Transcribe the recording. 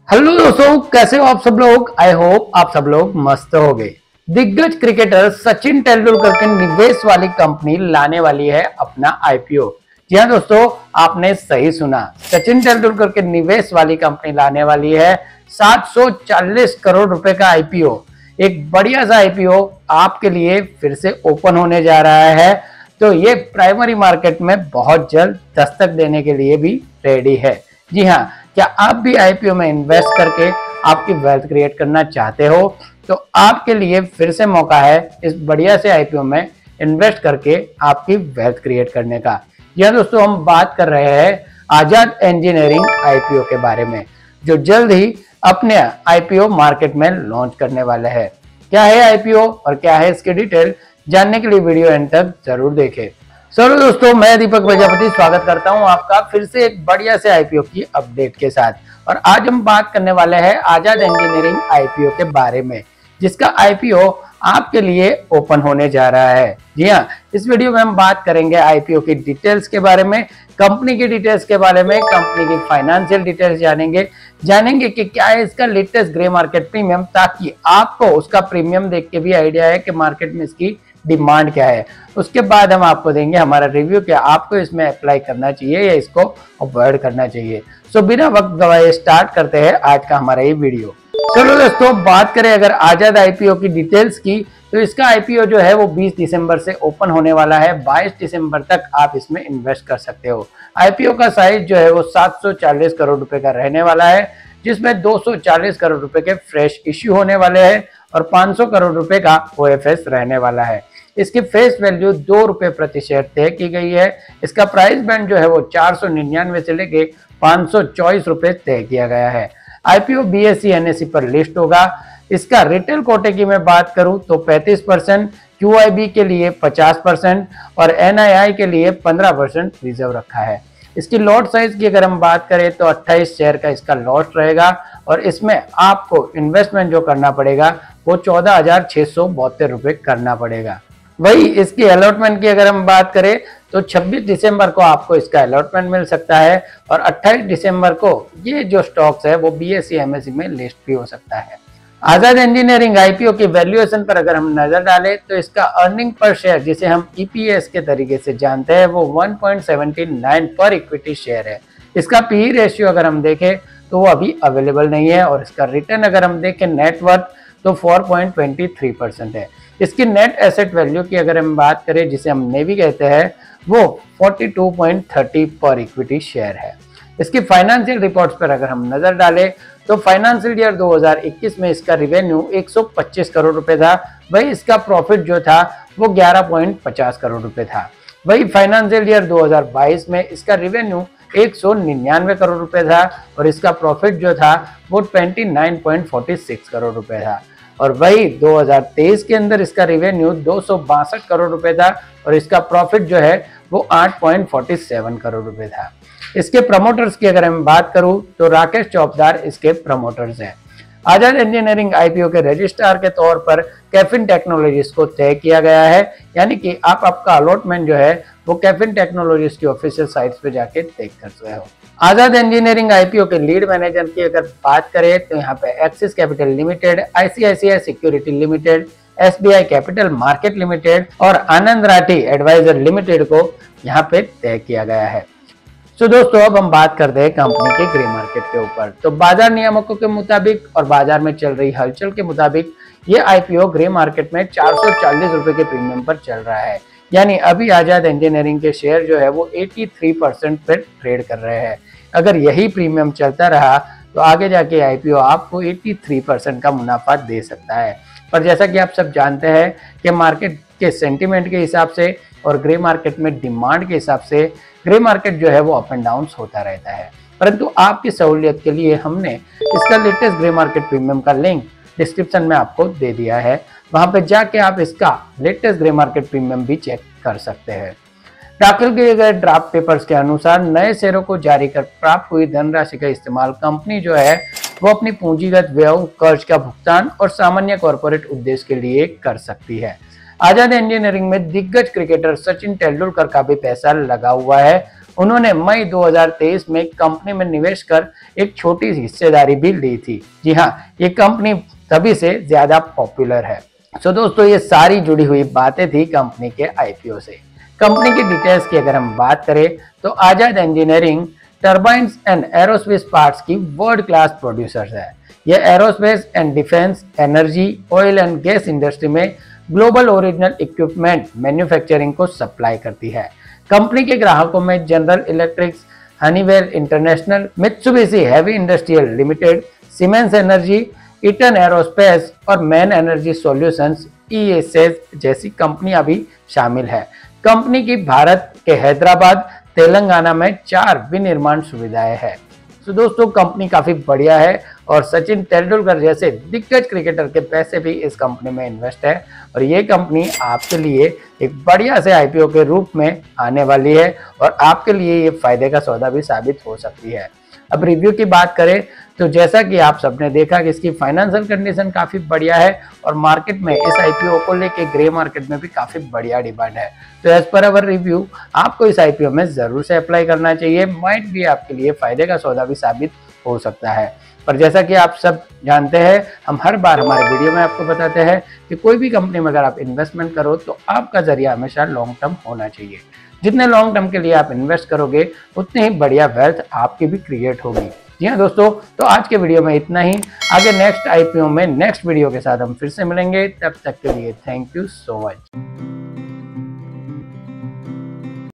Hello दोस्तों, कैसे हो आप सब लोग। आई होप आप सब लोग मस्त हो गए। दिग्गज क्रिकेटर सचिन तेंदुलकर की निवेश वाली कंपनी लाने वाली है अपना आईपीओ। जी हाँ दोस्तों, आपने सही सुना। सचिन तेंदुलकर के निवेश वाली कंपनी लाने वाली है 740 करोड़ रुपए का आईपीओ। एक बढ़िया सा आईपीओ आपके लिए फिर से ओपन होने जा रहा है। तो ये प्राइमरी मार्केट में बहुत जल्द दस्तक देने के लिए भी रेडी है। जी हाँ, क्या आप भी आईपीओ में इन्वेस्ट करके आपकी वेल्थ क्रिएट करना चाहते हो तो आपके लिए फिर से मौका है इस बढ़िया से आईपीओ में इन्वेस्ट करके आपकी वेल्थ क्रिएट करने का। यह दोस्तों हम बात कर रहे हैं आजाद इंजीनियरिंग आईपीओ के बारे में, जो जल्द ही अपने आईपीओ मार्केट में लॉन्च करने वाले हैं। क्या है आईपीओ और क्या है इसकी डिटेल, जानने के लिए वीडियो एंड तक जरूर देखें। चलो दोस्तों, मैं दीपक प्रजापति स्वागत करता हूं आपका फिर से एक बढ़िया से आईपीओ की अपडेट के साथ। और आज हम बात करने वाले हैं आजाद इंजीनियरिंग आईपीओ के बारे में, जिसका आईपीओ आपके लिए ओपन होने जा रहा है। जी हाँ, इस वीडियो में हम बात करेंगे आईपीओ की डिटेल्स के बारे में, कंपनी की डिटेल्स के बारे में, कंपनी की फाइनेंशियल डिटेल्स जानेंगे कि क्या है इसका लेटेस्ट ग्रे मार्केट प्रीमियम, ताकि आपको उसका प्रीमियम देख के भी आइडिया है कि मार्केट में इसकी डिमांड क्या है। उसके बाद हम आपको देंगे हमारा रिव्यू कि आपको इसमें अप्लाई करना चाहिए या इसको अवॉइड करना चाहिए। सो बिना वक्त गवाए स्टार्ट करते हैं आज का हमारा ये वीडियो। चलो दोस्तों, बात करें अगर आजाद आईपीओ की डिटेल्स की, तो इसका आईपीओ जो है वो 20 दिसंबर से ओपन होने वाला है। 22 दिसंबर तक आप इसमें इन्वेस्ट कर सकते हो। आईपीओ का साइज जो है वो 740 करोड़ रुपए का रहने वाला है, जिसमें 240 करोड़ रुपए के फ्रेश इश्यू होने वाले हैं और 500 करोड़ रुपए का ओएफएस रहने वाला है। इसकी फेस वैल्यू 2 रुपए प्रति शेयर तय की गई है। इसका प्राइस बैंड जो है वो 499 से लेके 524 रुपए तय किया गया है। आईपीओ बीएसई एनएसई पर लिस्ट होगा। इसका रिटेल कोटे की मैं बात करूं तो 35%, क्यूआईबी के लिए 50% और एनआईआई के लिए 15% रिजर्व रखा है। इसकी लॉट साइज की अगर हम बात करें तो 28 शेयर का इसका लॉट रहेगा और इसमें आपको इन्वेस्टमेंट जो करना पड़ेगा वो 14,672 रुपए करना पड़ेगा। वही इसकी अलॉटमेंट की अगर हम बात करें तो 26 दिसंबर को आपको इसका अलॉटमेंट मिल सकता है और 28 दिसंबर को ये जो स्टॉक्स है वो बीएसई एमएसई में लिस्ट भी हो सकता है। आजाद इंजीनियरिंग आईपीओ की वैल्यूएशन पर अगर हम नजर डालें तो इसका अर्निंग पर शेयर, जिसे हम ईपीएस के तरीके से जानते हैं, वो 1.79 पर इक्विटी शेयर है। इसका पीई रेशियो अगर हम देखें तो वो अभी अवेलेबल नहीं है और इसका रिटर्न अगर हम देखें नेटवर्थ तो 4.23% है। इसकी नेट एसेट वैल्यू की अगर हम बात करें, जिसे हम नेवी कहते हैं, वो 42.30 पर इक्विटी शेयर है। इसकी फाइनेंशियल रिपोर्ट्स पर अगर हम नजर डालें तो फाइनेंशियल ईयर 2021 में इसका रिवेन्यू 125 करोड़ रुपए था। वही इसका प्रॉफिट जो था वो 11.50 करोड़ रुपए था। वही फाइनेंशियल ईयर 2022 में इसका रिवेन्यू 199 करोड़ रुपए था और इसका प्रॉफिट जो था वो 29.46 करोड़ रुपए था। और वही 2023 के अंदर इसका रिवेन्यू 262 करोड़ रुपए था और इसका प्रॉफिट जो है वो 8.47 करोड़ रुपए था। इसके प्रमोटर्स की अगर मैं बात करूं तो राकेश चौपदार इसके प्रमोटर्स हैं। आजाद इंजीनियरिंग आईपीओ के रजिस्ट्रार के तौर पर कैफिन टेक्नोलॉजीज को तय किया गया है, यानी कि आप आपका अलॉटमेंट जो है वो कैफिन टेक्नोलॉजीज की ऑफिशियल साइट्स पे जाके देख सकते हो। आजाद इंजीनियरिंग आईपीओ के लीड मैनेजर की अगर बात करें तो यहाँ पे Axis Capital Limited, ICICI Security Limited, SBI Capital Market Limited और आनंद राठी एडवाइजर लिमिटेड को यहाँ पे तय किया गया है। तो दोस्तों, अब हम बात करते हैं कंपनी के ग्रे मार्केट के ऊपर। तो बाजार नियामकों के मुताबिक और बाजार में चल रही हलचल के मुताबिक ये आईपीओ ग्रे मार्केट में 440 रुपए के प्रीमियम पर चल रहा है। यानी अभी आजाद इंजीनियरिंग के शेयर जो है वो 83% पर ट्रेड कर रहे हैं। अगर यही प्रीमियम चलता रहा तो आगे जाके आईपीओ आपको 83% का मुनाफा दे सकता है। पर जैसा कि आप सब जानते हैं कि मार्केट के सेंटिमेंट के हिसाब से और ग्रे मार्केट में डिमांड के हिसाब से ग्रे मार्केट जो है वो अप एंड डाउन होता रहता है। परंतु आपकी सहूलियत के लिए हमने इसका लेटेस्ट ग्रे मार्केट प्रीमियम का लिंक डिस्क्रिप्शन में आपको दे दिया है। वहां पे जाके आप इसका लेटेस्ट ग्रे मार्केट प्रीमियम भी चेक कर सकते हैं। दाखिल किए गए ड्राफ्ट पेपर्स के अनुसार नए शेयरों को जारी कर प्राप्त हुई धनराशि का इस्तेमाल कंपनी जो है वो अपनी पूंजीगत व्यय, कर्ज का भुगतान और सामान्य कॉर्पोरेट उद्देश्य के लिए कर सकती है। आजाद इंजीनियरिंग में दिग्गज क्रिकेटर सचिन तेंदुलकर का भी पैसा लगा हुआ है उन्होंने मई 2023 में कंपनी में निवेश कर एक छोटी हिस्सेदारी भी ली थी। जी हाँ, ये कंपनी तभी से ज्यादा पॉपुलर है। सो दोस्तों, ये सारी जुड़ी हुई बातें थी कंपनी के आईपीओ से। कंपनी की डिटेल्स की अगर हम बात करें तो Azad engineering turbines and aerospace parts की वर्ल्ड क्लास प्रोड्यूसर्स है। यह aerospace and defence, energy, oil and gas industry में ग्लोबल ओरिजिनल इक्विपमेंट मैन्युफैक्चरिंग को सप्लाई करती है। कंपनी के ग्राहकों में general electrics, Honeywell international, Mitsubishi heavy industrial limited, Siemens energy, Eaton aerospace और मैन एनर्जी सॉल्यूशंस ESS जैसी कंपनियां भी शामिल है। कंपनी की भारत के हैदराबाद, तेलंगाना में 4 विनिर्माण सुविधाएं हैं। तो दोस्तों, कंपनी काफी बढ़िया है और सचिन तेंदुलकर जैसे दिग्गज क्रिकेटर के पैसे भी इस कंपनी में इन्वेस्ट है और ये कंपनी आपके लिए एक बढ़िया से आईपीओ के रूप में आने वाली है और आपके लिए ये फायदे का सौदा भी साबित हो सकती है। अब रिव्यू की बात करें तो जैसा कि आप सबने देखा कि इसकी फाइनेंशियल कंडीशन काफी बढ़िया है और मार्केट में इस आईपीओ को लेके ग्रे मार्केट में भी काफी बढ़िया डिमांड है। तो एज पर अवर रिव्यू आपको इस आईपीओ में जरूर से अप्लाई करना चाहिए, माइट भी आपके लिए फायदे का सौदा भी साबित हो सकता है। पर जैसा कि आप सब जानते हैं, हम हर बार हमारे वीडियो में आपको बताते हैं कि कोई भी कंपनी में अगर आप इन्वेस्टमेंट करो तो आपका जरिया हमेशा लॉन्ग टर्म होना चाहिए। जितने लॉन्ग टर्म के लिए आप इन्वेस्ट करोगे उतनी ही बढ़िया वेल्थ आपकी भी क्रिएट होगी। जी हाँ दोस्तों, तो आज के वीडियो में इतना ही। आगे नेक्स्ट आईपीओ में नेक्स्ट वीडियो के साथ हम फिर से मिलेंगे। तब तक के लिए थैंक यू सो मच।